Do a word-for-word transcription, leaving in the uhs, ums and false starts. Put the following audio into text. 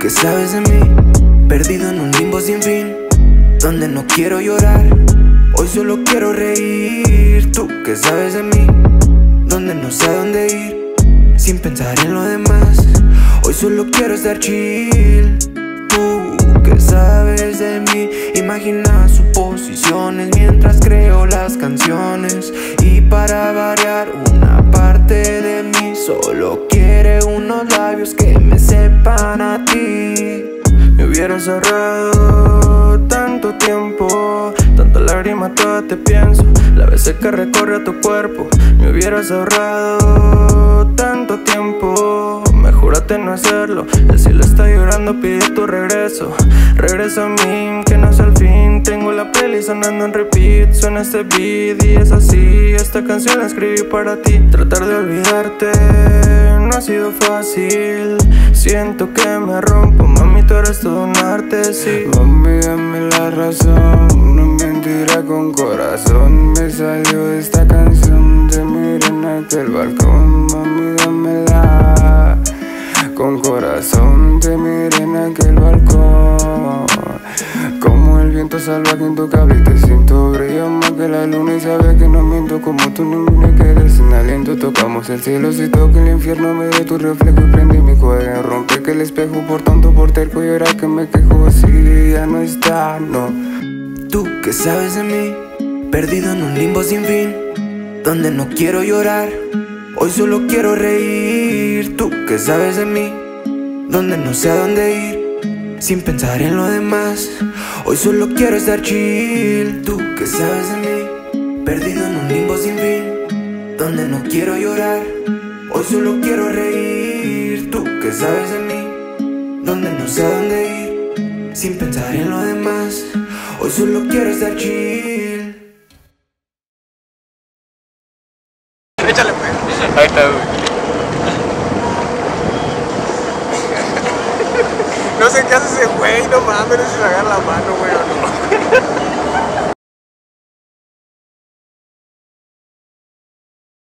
¿qué sabes de mí? Perdido en un limbo sin fin, donde no quiero llorar, hoy solo quiero reír. Tú, ¿qué sabes de mí? Donde no sé a dónde ir, sin pensar en lo demás, hoy solo quiero estar chill. Tú, ¿qué sabes de mí? Imagina suposiciones mientras creo las canciones. Y para variar, una parte de mí solo quiere unos labios que me sepan a ti. Me hubieras ahorrado tanto tiempo, tanta lágrima toda te pienso, la vez que recorre a tu cuerpo. Me hubieras ahorrado tanto tiempo, júrate no hacerlo. El cielo está llorando, pide tu regreso. Regresa a mí, que no es el fin. Tengo la peli sonando en repeat, suena este beat y es así. Esta canción la escribí para ti. Tratar de olvidarte no ha sido fácil. Siento que me rompo, mami, tú eres todo un arte, sí. Mami, dame la razón, una mentira con corazón. Me salió esta canción, te miré en aquel balcón. Mami, dámela con corazón, te miré en aquel balcón. Como el viento salvaje intocable, te siento brillar más que la luna. Y sabes que no miento, como tú ninguna quedé sin aliento. Tocamos el cielo, si toca el infierno me de tu reflejo y prendí mi cuerda. Rompe que el espejo por tanto por terco, y ahora que me quejo así ya no está, no. Tú, ¿qué sabes de mí? Perdido en un limbo sin fin, donde no quiero llorar, hoy solo quiero reír. Tú, ¿qué sabes de mí? Donde no sé a dónde ir, sin pensar en lo demás, hoy solo quiero estar chill. Tú, ¿qué sabes de mí? Perdido en un limbo sin fin, donde no quiero llorar, hoy solo quiero reír. Tú, ¿qué sabes de mí? Donde no sé a dónde ir, sin pensar en lo demás, hoy solo quiero estar chill. Échale pues. Ahí está, güey. No sé qué hace ese güey, no mames, no sé si le agarra la mano, güey, o no.